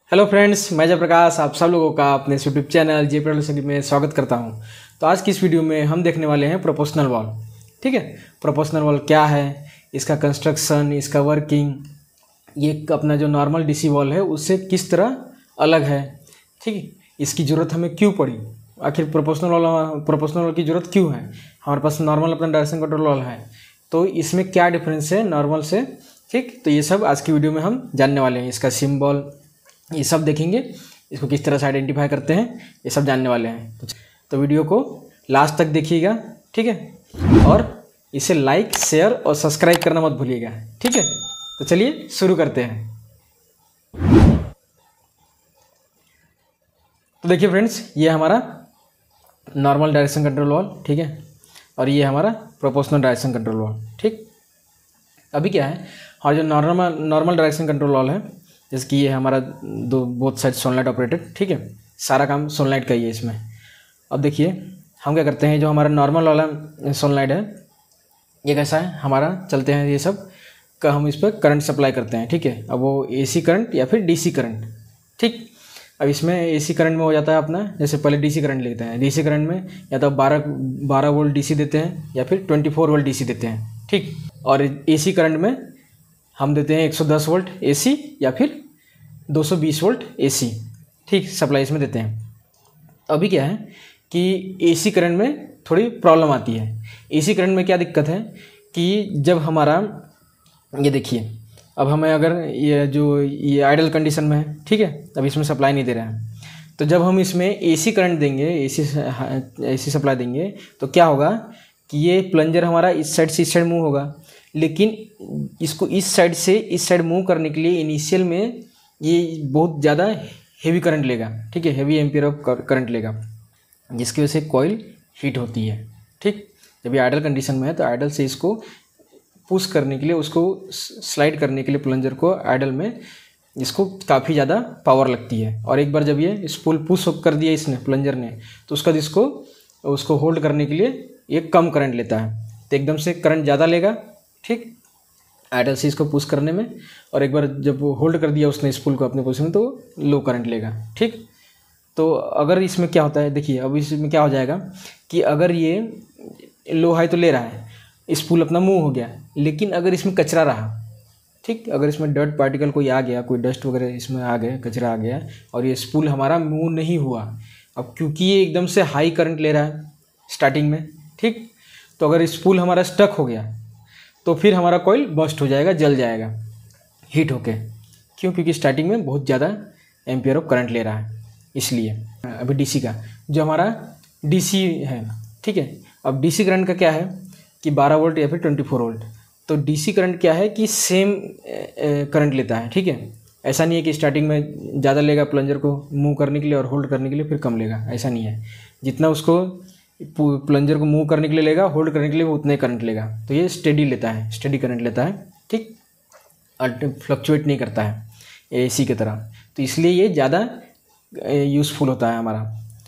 Hello friends, मैं जयप्रकाश आप सब लोगों का अपने यूट्यूब चैनल जे में स्वागत करता हूं। तो आज की इस वीडियो में हम देखने वाले हैं प्रोपोर्शनल वॉल। ठीक है, प्रोपोर्शनल वॉल क्या है, इसका कंस्ट्रक्शन, इसका वर्किंग, ये अपना जो नॉर्मल डीसी वॉल है उससे किस तरह अलग है। ठीक है, इसकी ज़रूरत हमें क्यों पड़ी, आखिर प्रोपोर्शनल वॉल की ज़रूरत क्यों है। हमारे पास नॉर्मल अपना डायरेक्शन कंट्रोल वॉल है, तो इसमें क्या डिफरेंस है नॉर्मल से। ठीक, तो ये सब आज की वीडियो में हम जानने वाले हैं। इसका सिंबल ये सब देखेंगे, इसको किस तरह से आइडेंटिफाई करते हैं, ये सब जानने वाले हैं। तो वीडियो को लास्ट तक देखिएगा, ठीक है, और इसे लाइक, शेयर और सब्सक्राइब करना मत भूलिएगा। ठीक है, तो चलिए शुरू करते हैं। तो देखिए फ्रेंड्स, ये हमारा नॉर्मल डायरेक्शन कंट्रोल वॉल, ठीक है, और ये हमारा प्रोपोर्शनल डायरेक्शन कंट्रोल वॉल। ठीक, अभी क्या है, और जो नॉर्मल डायरेक्शन कंट्रोल वॉल है, जैसे कि ये हमारा बोथ साइड सोलनाइट ऑपरेटेड, ठीक है, सारा काम सोलनाइट का ही है इसमें। अब देखिए हम क्या करते हैं, जो हमारा नॉर्मल वाला सोलनाइट है ये कैसा है, हमारा चलते हैं ये सब का, हम इस पर करंट सप्लाई करते हैं। ठीक है, अब वो एसी करंट या फिर डीसी करंट। ठीक, अब इसमें एसी करंट में हो जाता है अपना, जैसे पहले डीसी करंट लेते हैं, डीसी करंट में या तो 12 वोल्ट डीसी देते हैं या फिर 24 वोल्ट डीसी देते हैं। ठीक, और एसी करंट में हम देते हैं 110 वोल्ट एसी या फिर 220 वोल्ट एसी। ठीक, सप्लाई इसमें देते हैं। अभी क्या है कि एसी करंट में थोड़ी प्रॉब्लम आती है। एसी करंट में क्या दिक्कत है कि जब हमारा ये देखिए, अब हमें अगर ये आइडल कंडीशन में है, ठीक है, अब इसमें सप्लाई नहीं दे रहा है, तो जब हम इसमें एसी करंट देंगे, एसी सप्लाई देंगे, तो क्या होगा कि ये प्लंजर हमारा इस साइड से इस साइड मूव होगा, लेकिन इसको इस साइड से इस साइड मूव करने के लिए इनिशियल में ये बहुत ज़्यादा हेवी करंट लेगा। ठीक है, हेवी एम्पियर ऑफ करंट लेगा, जिसकी वजह से कॉइल हीट होती है। ठीक, जब ये आइडल कंडीशन में है तो आइडल से इसको पुश करने के लिए, उसको स्लाइड करने के लिए प्लंजर को आइडल में इसको काफ़ी ज़्यादा पावर लगती है। और एक बार जब ये स्पूल पुश कर दिया इसने प्लंजर ने, तो उसका उसको होल्ड करने के लिए ये कम करंट लेता है, तो एकदम से करंट ज़्यादा लेगा। ठीक, आइडल से इसको पुश करने में, और एक बार जब होल्ड कर दिया उसने स्पूल को अपने पोजीशन में, तो लो करंट लेगा। ठीक, तो अगर इसमें क्या होता है, देखिए अब इसमें क्या हो जाएगा कि अगर ये लो हाई तो ले रहा है, स्पूल अपना मूव हो गया, लेकिन अगर इसमें कचरा रहा, ठीक, अगर इसमें डर्ट पार्टिकल कोई आ गया, कोई डस्ट वगैरह इसमें आ गया, कचरा आ गया, और ये स्पूल हमारा मूव नहीं हुआ, अब क्योंकि ये एकदम से हाई करंट ले रहा है स्टार्टिंग में, ठीक, तो अगर स्पूल हमारा स्टक हो गया तो फिर हमारा कॉइल बस्ट हो जाएगा, जल जाएगा हीट होके। क्यों? क्योंकि स्टार्टिंग में बहुत ज़्यादा एम्पियर ऑफ करंट ले रहा है, इसलिए। अभी डीसी का जो हमारा डीसी है, ठीक है, अब डीसी करंट का क्या है कि 12 वोल्ट या फिर 24 वोल्ट। तो डीसी करंट क्या है कि सेम करंट लेता है। ठीक है, ऐसा नहीं है कि स्टार्टिंग में ज़्यादा लेगा प्लंजर को मूव करने के लिए और होल्ड करने के लिए फिर कम लेगा, ऐसा नहीं है। जितना उसको प्लंजर को मूव करने के लिए लेगा, होल्ड करने के लिए वो उतना ही करंट लेगा, तो ये स्टेडी लेता है, स्टेडी करंट लेता है। ठीक, फ्लक्चुएट नहीं करता है एसी की तरह, तो इसलिए ये ज़्यादा यूज़फुल होता है हमारा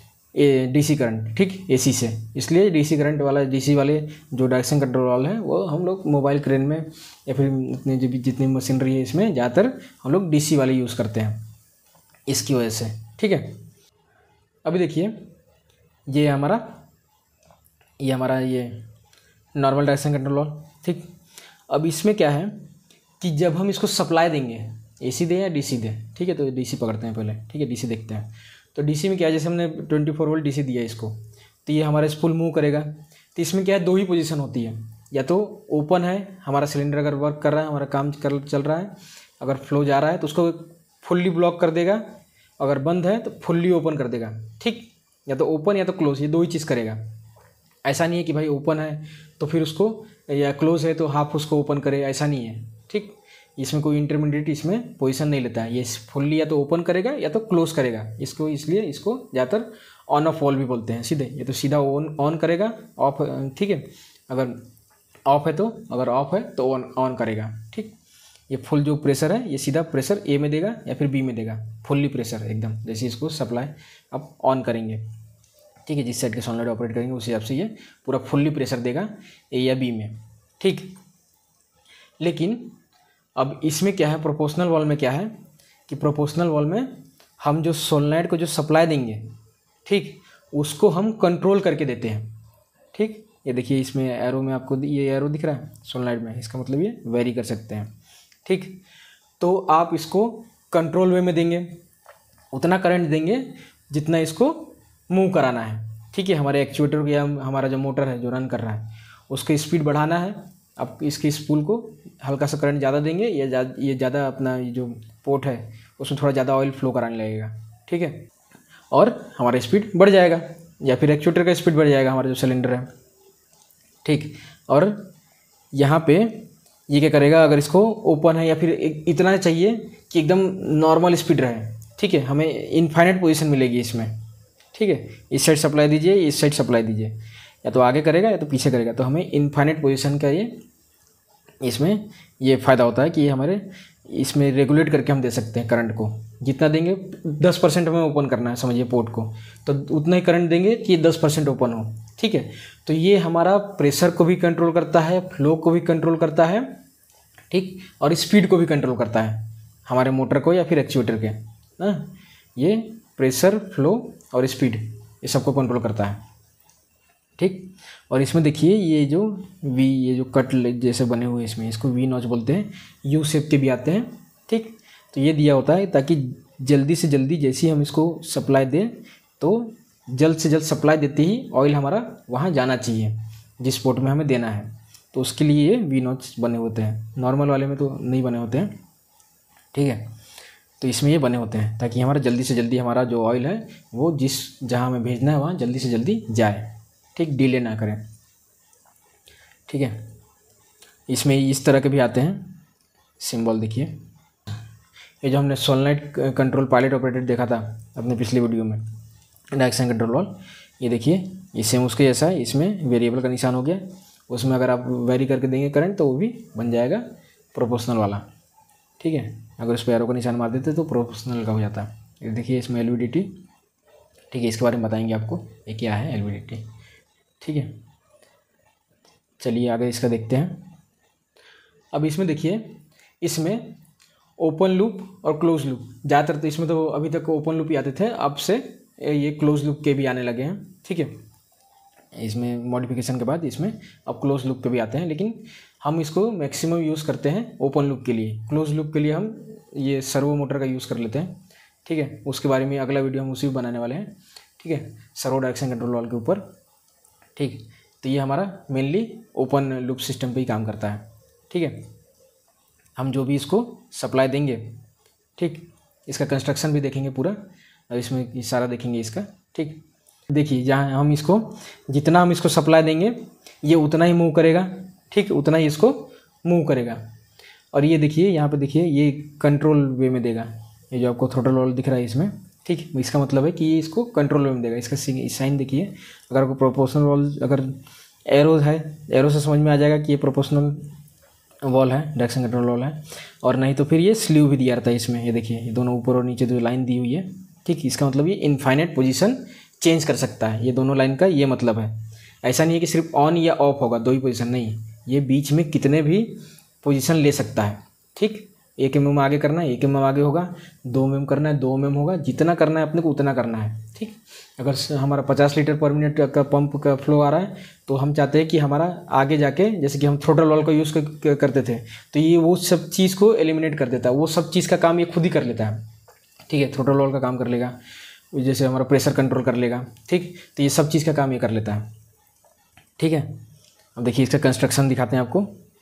डीसी करंट। ठीक, एसी से, इसलिए डीसी करंट वाला, डीसी वाले जो डायरेक्शन कंट्रोल वाले हैं, वो हम लोग मोबाइल क्रेन में या फिर इतने जितनी मशीनरी है इसमें ज़्यादातर हम लोग डीसी वाले यूज़ करते हैं, इसकी वजह से। ठीक है, अभी देखिए ये हमारा ये नॉर्मल डायरेक्शन कंट्रोल वॉल। ठीक, अब इसमें क्या है कि जब हम इसको सप्लाई देंगे, एसी दें या डीसी दें, ठीक है, तो डीसी पकड़ते हैं पहले। ठीक है, डीसी देखते हैं। तो डीसी में क्या है, जैसे हमने 24 वोल्ट डीसी दिया इसको, तो ये हमारा स्पूल मूव करेगा। तो इसमें क्या है, दो ही पोजीशन होती है, या तो ओपन है हमारा सिलेंडर, अगर वर्क कर रहा है, हमारा काम चल रहा है, अगर फ्लो जा रहा है तो उसको फुल्ली ब्लॉक कर देगा, अगर बंद है तो फुल्ली ओपन कर देगा। ठीक, या तो ओपन या तो क्लोज, ये दो ही चीज़ करेगा। ऐसा नहीं है कि भाई ओपन है तो फिर उसको, या क्लोज है तो हाफ उसको ओपन करे, ऐसा नहीं है। ठीक, इसमें कोई इंटरमीडिएट इसमें पोजीशन नहीं लेता है, ये फुल्ली या तो ओपन करेगा या तो क्लोज करेगा इसको, इसलिए इसको ज़्यादातर ऑन ऑफ वॉल भी बोलते हैं। सीधे ये तो सीधा ऑन करेगा, ऑफ, ठीक है, अगर ऑफ है तो, अगर ऑफ है तो ऑन करेगा। ठीक, ये फुल जो प्रेशर है ये सीधा प्रेशर ए में देगा या फिर बी में देगा, फुल्ली प्रेशर एकदम, जैसे इसको सप्लाई अब ऑन करेंगे। ठीक है, जिस साइड के सोलनॉइड ऑपरेट करेंगे उस हिसाब से ये पूरा फुल्ली प्रेशर देगा ए या बी में। ठीक, लेकिन अब इसमें क्या है, प्रोपोर्शनल वॉल में क्या है कि प्रोपोर्शनल वॉल में हम जो सोलनॉइड को जो सप्लाई देंगे, ठीक, उसको हम कंट्रोल करके देते हैं। ठीक, ये देखिए इसमें एरो में आपको ये एरो दिख रहा है सोलनॉइड में, इसका मतलब ये वेरी कर सकते हैं। ठीक, तो आप इसको कंट्रोल वे में देंगे, उतना करंट देंगे जितना इसको मूव कराना है। ठीक है, हमारे एक्चुएटर या हमारा जो मोटर है जो रन कर रहा है उसकी स्पीड बढ़ाना है। अब इसकी स्पूल को हल्का सा करंट ज़्यादा देंगे, ये ज़्यादा अपना ये जो पोर्ट है उसमें थोड़ा ज़्यादा ऑयल फ्लो कराने लगेगा। ठीक है, और हमारा स्पीड बढ़ जाएगा, या फिर एक्चुएटर का स्पीड बढ़ जाएगा हमारा जो सिलेंडर है। ठीक, और यहाँ पे ये क्या करेगा, अगर इसको ओपन है या फिर इतना चाहिए कि एकदम नॉर्मल स्पीड रहे। ठीक है, हमें इनफाइनाइट पोजीशन मिलेगी इसमें। ठीक है, इस साइड सप्लाई दीजिए, इस साइड सप्लाई दीजिए, या तो आगे करेगा या तो पीछे करेगा, तो हमें इनफाइनाइट पोजीशन का ये इसमें ये फ़ायदा होता है कि ये हमारे इसमें रेगुलेट करके हम दे सकते हैं करंट को। जितना देंगे 10% हमें ओपन करना है समझिए पोर्ट को, तो उतना ही करंट देंगे कि 10% ओपन हो। ठीक है, तो ये हमारा प्रेशर को भी कंट्रोल करता है, फ्लो को भी कंट्रोल करता है। ठीक, और स्पीड को भी कंट्रोल करता है हमारे मोटर को या फिर एक्चुएटर के ना। ये प्रेशर, फ्लो और स्पीड ये सबको कंट्रोल करता है। ठीक, और इसमें देखिए ये जो वी, ये जो कट जैसे बने हुए इसमें, इसको वी नॉच बोलते हैं, यू शेप के भी आते हैं। ठीक, तो ये दिया होता है ताकि जल्दी से जल्दी जैसे ही हम इसको सप्लाई दें तो जल्द से जल्द सप्लाई देते ही ऑयल हमारा वहाँ जाना चाहिए जिस पोर्ट में हमें देना है। तो उसके लिए ये वी नॉच बने होते हैं, नॉर्मल वाले में तो नहीं बने होते हैं। ठीक है, तो इसमें ये बने होते हैं ताकि हमारा जल्दी से जल्दी हमारा जो ऑयल है वो जहाँ हमें भेजना है वहाँ जल्दी से जल्दी जाए। ठीक, डिले ना करें। ठीक है, इसमें इस तरह के भी आते हैं सिंबल। देखिए ये जो हमने सोलनॉइड कंट्रोल पायलट ऑपरेटेड देखा था अपने पिछले वीडियो में, डायरेक्शन कंट्रोल वाल्व, ये देखिए ये सेम उसके जैसा है। इसमें वेरिएबल का निशान हो गया, उसमें अगर आप वेरी करके देंगे करंट तो वो भी बन जाएगा प्रोपोर्शनल वाला। ठीक है, अगर उस पर एरो का निशान मार देते तो प्रोपोर्शनल का हो जाता है। ये देखिए इसमें एलवीडीटी। ठीक है, इसके बारे में बताएंगे आपको ये क्या है एलवीडीटी। ठीक है, चलिए आगे इसका देखते हैं। अब इसमें देखिए इसमें ओपन लूप और क्लोज लूप, ज़्यादातर तो इसमें तो अभी तक ओपन लूप ही आते थे, अब से ये क्लोज लूप के भी आने लगे हैं। ठीक है, इसमें मॉडिफिकेशन के बाद इसमें अब क्लोज लूप के भी आते हैं, लेकिन हम इसको मैक्सिमम यूज़ करते हैं ओपन लूप के लिए। क्लोज लूप के लिए हम ये सर्वो मोटर का यूज़ कर लेते हैं। ठीक है, उसके बारे में अगला वीडियो हम उसी भी बनाने वाले हैं। ठीक है, सर्वो डायरेक्शन कंट्रोल वाल्व के ऊपर। ठीक, तो ये हमारा मेनली ओपन लूप सिस्टम पे ही काम करता है। ठीक है, हम जो भी इसको सप्लाई देंगे, ठीक, इसका कंस्ट्रक्शन भी देखेंगे पूरा, और इसमें सारा देखेंगे इसका। ठीक, देखिए जहाँ हम इसको जितना हम इसको सप्लाई देंगे ये उतना ही मूव करेगा। ठीक, उतना ही इसको मूव करेगा। और ये देखिए यहाँ पे देखिए ये कंट्रोल वे में देगा, ये जो आपको थ्रोटल वाल्व दिख रहा है इसमें। ठीक, इसका मतलब है कि ये इसको कंट्रोल वे में देगा। इसका साइन देखिए, अगर आपको प्रोपोर्शनल वाल्व, अगर एरो है, एरो से समझ में आ जाएगा कि ये प्रोपोर्शनल वॉल है, डायरेक्शन कंट्रोल वॉल है। और नहीं तो फिर ये स्लीव भी दिया रहता है इसमें। ये देखिए ये दोनों ऊपर और नीचे जो लाइन दी हुई है। ठीक, इसका मतलब ये इनफाइनाइट पोजीशन चेंज कर सकता है। ये दोनों लाइन का ये मतलब है। ऐसा नहीं है कि सिर्फ ऑन या ऑफ होगा, दो ही पोजीशन नहीं, ये बीच में कितने भी पोजीशन ले सकता है। ठीक, 1 mm आगे करना है 1 mm आगे होगा, 2 mm करना है 2 mm होगा, जितना करना है अपने को उतना करना है। ठीक, अगर हमारा 50 लीटर पर मिनट का पंप का फ्लो आ रहा है तो हम चाहते हैं कि हमारा आगे जाके, जैसे कि हम थ्रोटल वाल्व का यूज़ करते थे, तो ये वो सब चीज़ को एलिमिनेट कर देता है। वो सब चीज़ का काम ये खुद ही कर लेता है। ठीक है, थ्रोटल वाल्व का काम कर लेगा, जैसे हमारा प्रेशर कंट्रोल कर लेगा। ठीक, तो ये सब चीज़ का काम ये कर लेता है। ठीक है, अब देखिए इसका कंस्ट्रक्शन दिखाते हैं आपको।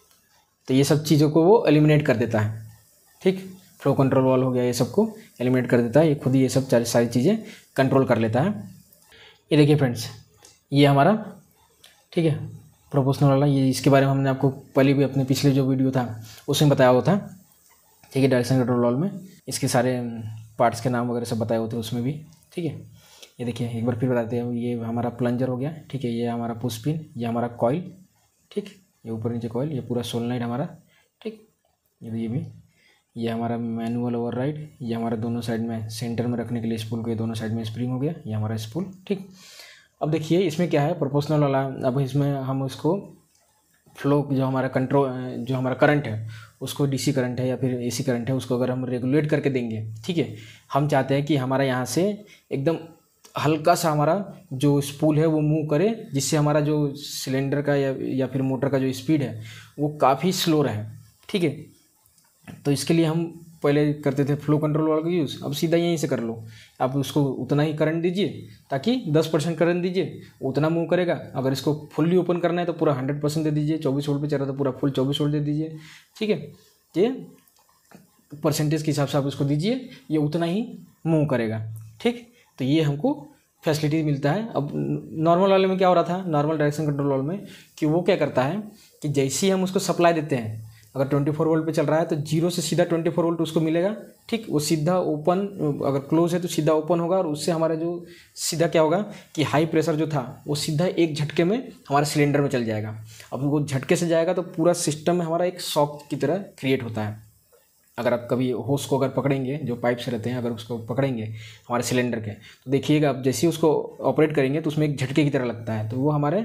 तो ये सब चीज़ों को वो एलिमिनेट कर देता है। ठीक, फ्लो कंट्रोल वाल्व हो गया, ये सबको एलिमिनेट कर देता है, ये खुद ही ये सब सारी चीज़ें कंट्रोल कर लेता है। ये देखिए फ्रेंड्स, ये हमारा, ठीक है, प्रोपोर्शनल वाला, ये इसके बारे में हमने आपको पहले भी अपने पिछले जो वीडियो था उसमें बताया हुआ था। ठीक है, डायरेक्शन कंट्रोल वाल्व में इसके सारे पार्ट्स के नाम वगैरह सब बताए होते हैं उसमें भी। ठीक है, ये देखिए एक बार फिर बताते हैं। ये हमारा प्लंजर हो गया। ठीक है, ये हमारा पुश पिन, ये हमारा कॉइल। ठीक, ये ऊपर नीचे कॉइल, ये पूरा सोलेनॉइड हमारा। ठीक, ये भी, ये हमारा मैनुअल ओवरराइड, ये हमारा दोनों साइड में सेंटर में रखने के लिए स्पूल के दोनों साइड में स्प्रिंग हो गया, ये हमारा स्पूल। ठीक, अब देखिए इसमें क्या है, प्रोपोर्शनल वाला। अब इसमें हम उसको फ्लो जो हमारा कंट्रोल जो हमारा करंट है उसको डीसी करंट है या फिर एसी करंट है उसको अगर हम रेगुलेट करके देंगे, ठीक है, हम चाहते हैं कि हमारा यहाँ से एकदम हल्का सा हमारा जो स्पूल है वो मूव करे, जिससे हमारा जो सिलेंडर का या फिर मोटर का जो स्पीड है वो काफ़ी स्लो रहे, ठीक है। तो इसके लिए हम पहले करते थे फ्लो कंट्रोल वाला का यूज़, अब सीधा यहीं से कर लो। आप उसको उतना ही करंट दीजिए ताकि 10% करंट दीजिए, उतना मूव करेगा। अगर इसको फुल्ली ओपन करना है तो पूरा 100% दे दीजिए, 24 वोल्ट पे चल रहा है तो पूरा फुल 24 वोल्ट दे दीजिए, ठीक है। ये परसेंटेज के हिसाब से आप उसको दीजिए, ये उतना ही मूव करेगा, ठीक। तो ये हमको फैसिलिटी मिलता है। अब नॉर्मल वाले में क्या हो रहा था, नॉर्मल डायरेक्शन कंट्रोल वाले में, कि वो क्या करता है कि जैसे ही हम उसको सप्लाई देते हैं, अगर 24 वोल्ट पे चल रहा है तो 0 से सीधा 24 वोल्ट उसको मिलेगा, ठीक। वो सीधा ओपन, अगर क्लोज है तो सीधा ओपन होगा, और उससे हमारा जो सीधा क्या होगा कि हाई प्रेशर जो था वो सीधा एक झटके में हमारे सिलेंडर में चल जाएगा। अब वो झटके से जाएगा तो पूरा सिस्टम में हमारा एक शॉक की तरह क्रिएट होता है। अगर आप कभी होस को अगर पकड़ेंगे, जो पाइप से रहते हैं, अगर उसको पकड़ेंगे हमारे सिलेंडर के, तो देखिएगा आप जैसे ही उसको ऑपरेट करेंगे तो उसमें एक झटके की तरह लगता है। तो वो हमारे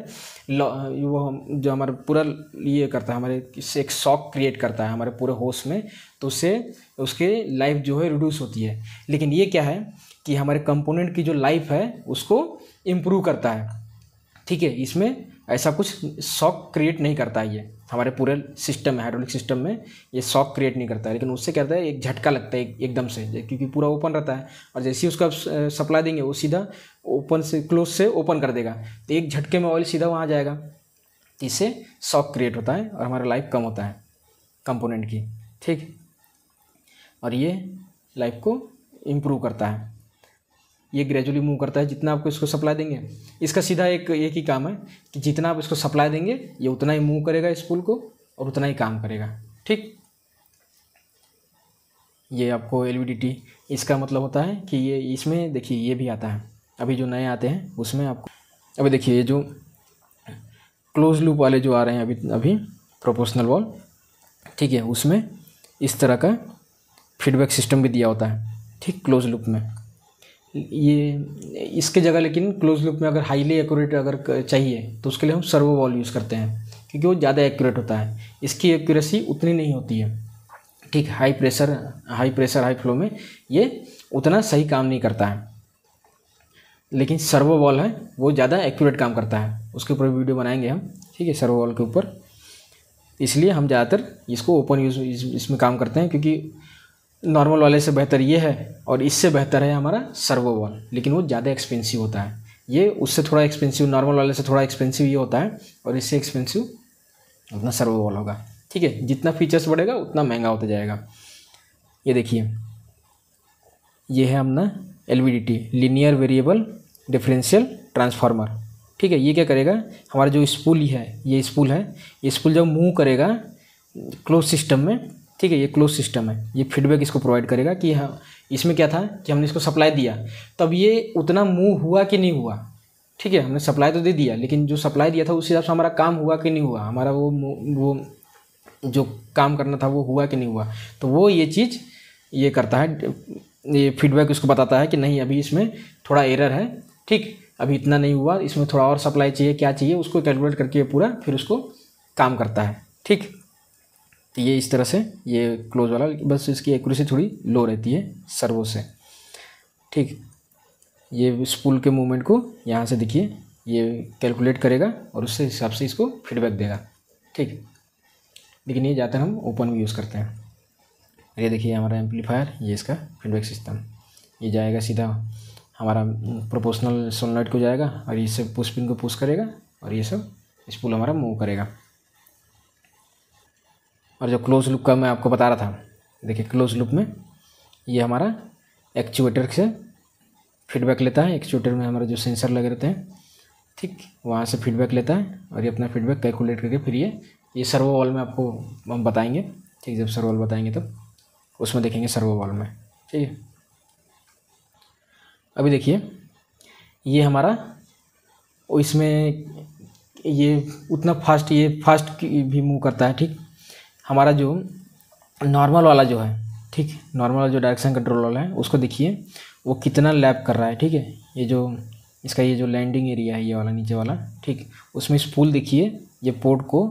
जो हमारे पूरा ये करता है, हमारे इससे एक शॉक क्रिएट करता है हमारे पूरे होस में, तो उससे उसके लाइफ जो है रिड्यूस होती है। लेकिन ये क्या है कि हमारे कंपोनेंट की जो लाइफ है उसको इम्प्रूव करता है, ठीक है। इसमें ऐसा कुछ शॉक क्रिएट नहीं करता है, ये हमारे पूरे सिस्टम में, हाइड्रोलिक सिस्टम में ये शॉक क्रिएट नहीं करता है। लेकिन उससे क्या होता है, एक झटका लगता है एकदम से, क्योंकि पूरा ओपन रहता है, और जैसे ही उसका सप्लाई देंगे वो सीधा ओपन से क्लोज से ओपन कर देगा, तो एक झटके में ऑयल सीधा वहाँ जाएगा। तो इससे शॉक क्रिएट होता है और हमारा लाइफ कम होता है कंपोनेंट की, ठीक। और ये लाइफ को इम्प्रूव करता है, ये ग्रेजुअली मूव करता है जितना आपको इसको सप्लाई देंगे। इसका सीधा एक ही काम है कि जितना आप इसको सप्लाई देंगे ये उतना ही मूव करेगा स्पूल को, और उतना ही काम करेगा, ठीक। ये आपको एलवीडीटी, इसका मतलब होता है कि ये इसमें देखिए ये भी आता है, अभी जो नए आते हैं उसमें आपको, अभी देखिए ये जो क्लोज लूप वाले जो आ रहे हैं अभी प्रोपोर्शनल वॉल्व, ठीक है, उसमें इस तरह का फीडबैक सिस्टम भी दिया होता है, ठीक, क्लोज लूप में। ये इसके जगह लेकिन क्लोज लूप में अगर हाईली एक्यूरेट अगर चाहिए तो उसके लिए हम सर्वो वॉल्व यूज़ करते हैं, क्योंकि वो ज़्यादा एक्यूरेट होता है, इसकी एक्यूरेसी उतनी नहीं होती है, ठीक। हाई प्रेशर हाई फ्लो में ये उतना सही काम नहीं करता है, लेकिन सर्वो वॉल्व है वो ज़्यादा एक्यूरेट काम करता है। उसके ऊपर वीडियो बनाएंगे हम, ठीक है, सर्वो वॉल्व के ऊपर। इसलिए हम ज़्यादातर इसको ओपन यूज़ इसमें काम करते हैं, क्योंकि नॉर्मल वाले से बेहतर ये है और इससे बेहतर है हमारा सर्वो वॉल्व, लेकिन वो ज़्यादा एक्सपेंसिव होता है। ये उससे थोड़ा एक्सपेंसिव, नॉर्मल वाले से थोड़ा एक्सपेंसिव ये होता है, और इससे एक्सपेंसिव उतना सर्वो वॉल्व होगा, ठीक है। जितना फीचर्स बढ़ेगा उतना महंगा होता जाएगा। ये देखिए ये है अपना LVDT, linear variable differential transformer, ठीक है। ये क्या करेगा, हमारा जो स्पूल है, ये स्पूल जब मूव करेगा क्लोज सिस्टम में, ठीक है, ये क्लोज सिस्टम है, ये फीडबैक इसको प्रोवाइड करेगा कि हाँ इसमें क्या था कि हमने इसको सप्लाई दिया, तब ये उतना मूव हुआ कि नहीं हुआ, ठीक है। हमने सप्लाई तो दे दिया, लेकिन जो सप्लाई दिया था उस हिसाब से हमारा काम हुआ कि नहीं हुआ, हमारा वो जो काम करना था वो हुआ कि नहीं हुआ। तो वो ये चीज़ ये करता है, ये फीडबैक उसको बताता है कि नहीं अभी इसमें थोड़ा एरर है, ठीक, अभी इतना नहीं हुआ, इसमें थोड़ा और सप्लाई चाहिए, क्या चाहिए उसको कैलकुलेट करके पूरा फिर उसको काम करता है, ठीक। तो ये इस तरह से ये क्लोज वाला, बस इसकी एक्यूरेसी थोड़ी लो रहती है सर्वो से, ठीक। ये स्पूल के मूवमेंट को यहाँ से देखिए ये कैलकुलेट करेगा और उससे हिसाब से इसको फीडबैक देगा, ठीक। लेकिन ये ज़्यादातर हम ओपन भी यूज़ करते हैं। ये देखिए हमारा एम्पलीफायर, ये इसका फीडबैक सिस्टम, ये जाएगा सीधा हमारा प्रोपोर्शनल सोलेनॉइड को जाएगा और इससे पुश पिन को पुश करेगा और ये सब स्पूल हमारा मूव करेगा। और जो क्लोज लूप का मैं आपको बता रहा था, देखिए क्लोज लूप में ये हमारा एक्चुएटर से फीडबैक लेता है, एक्चुएटर में हमारे जो सेंसर लगे रहते हैं, ठीक, वहाँ से फीडबैक लेता है और ये अपना फीडबैक कैलकुलेट करके फिर ये सर्वो वॉल्व में आपको हम बताएंगे, ठीक, जब सर्वो वॉल्व बताएंगे तब उसमें देखेंगे सर्वो वॉल्व में, ठीक है। अभी देखिए ये हमारा इसमें ये उतना फास्ट, ये फास्ट भी मूव करता है, ठीक। हमारा जो नॉर्मल वाला जो है, ठीक, नॉर्मल वाला जो डायरेक्शन कंट्रोल वाला है उसको देखिए वो कितना लैप कर रहा है, ठीक है। ये जो इसका ये जो लैंडिंग एरिया है ये वाला नीचे वाला, ठीक, उसमें स्पूल देखिए ये पोर्ट को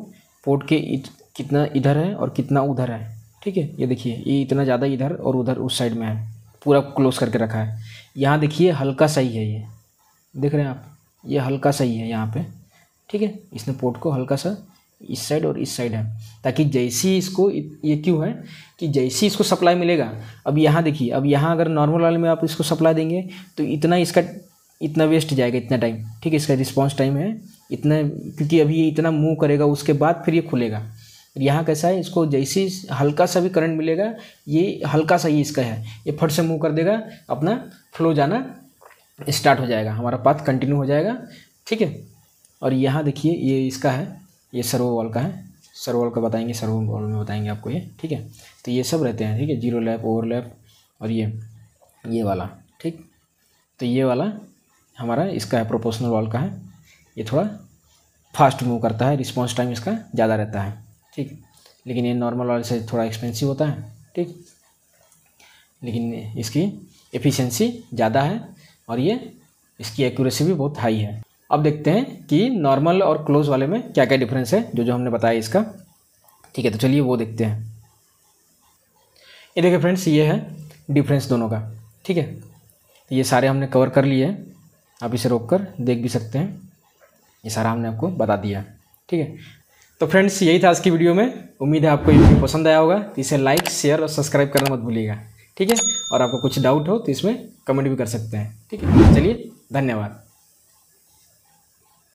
पोर्ट के कितना इधर है और कितना उधर है, ठीक है। ये देखिए ये इतना ज़्यादा इधर और उधर उस साइड में है, पूरा क्लोज करके रखा है। यहाँ देखिए हल्का सही है, ये देख रहे हैं आप, ये हल्का सही है यहाँ पे, ठीक है। इसने पोर्ट को हल्का सा इस साइड और इस साइड है, ताकि जैसी इसको, ये क्यों है कि जैसी इसको सप्लाई मिलेगा, अब यहाँ देखिए, अब यहाँ अगर नॉर्मल वाले में आप इसको सप्लाई देंगे तो इतना इसका इतना वेस्ट जाएगा, इतना टाइम, ठीक है। इसका रिस्पॉन्स टाइम है इतना, क्योंकि अभी ये इतना मूव करेगा उसके बाद फिर ये खुलेगा। यहाँ कैसा है, इसको जैसे हल्का सा भी करंट मिलेगा, ये हल्का सा ही इसका है, ये फट से मूव कर देगा, अपना फ्लो जाना स्टार्ट हो जाएगा, हमारा पाथ कंटिन्यू हो जाएगा, ठीक है। और यहाँ देखिए ये इसका है, ये सर्वो वॉल का है, सर्वो वॉल का बताएंगे, सर्वो वॉल में बताएंगे आपको ये, ठीक है। तो ये सब रहते हैं, ठीक है, जीरो लैप, ओवरलैप और ये वाला, ठीक। तो ये वाला हमारा इसका है, प्रोपोर्शनल वॉल का है, ये थोड़ा फास्ट मूव करता है, रिस्पॉन्स टाइम इसका ज़्यादा रहता है, ठीक। लेकिन ये नॉर्मल वाले से थोड़ा एक्सपेंसिव होता है, ठीक, लेकिन इसकी एफिशिएंसी ज़्यादा है और ये इसकी एक्यूरेसी भी बहुत हाई है। अब देखते हैं कि नॉर्मल और क्लोज वाले में क्या क्या डिफरेंस है, जो हमने बताया इसका, ठीक है। तो चलिए वो देखते हैं। ये देखिए फ्रेंड्स, ये है डिफरेंस दोनों का, ठीक है। तो ये सारे हमने कवर कर लिए हैं, आप इसे रोक कर देख भी सकते हैं, ये सारा हमने आपको बता दिया, ठीक है। तो फ्रेंड्स यही था आज की वीडियो में, उम्मीद है आपको ये वीडियो पसंद आया होगा। तो इसे लाइक, शेयर और सब्सक्राइब करना मत भूलिएगा, ठीक है। और आपको कुछ डाउट हो तो इसमें कमेंट भी कर सकते हैं, ठीक है। चलिए, धन्यवाद।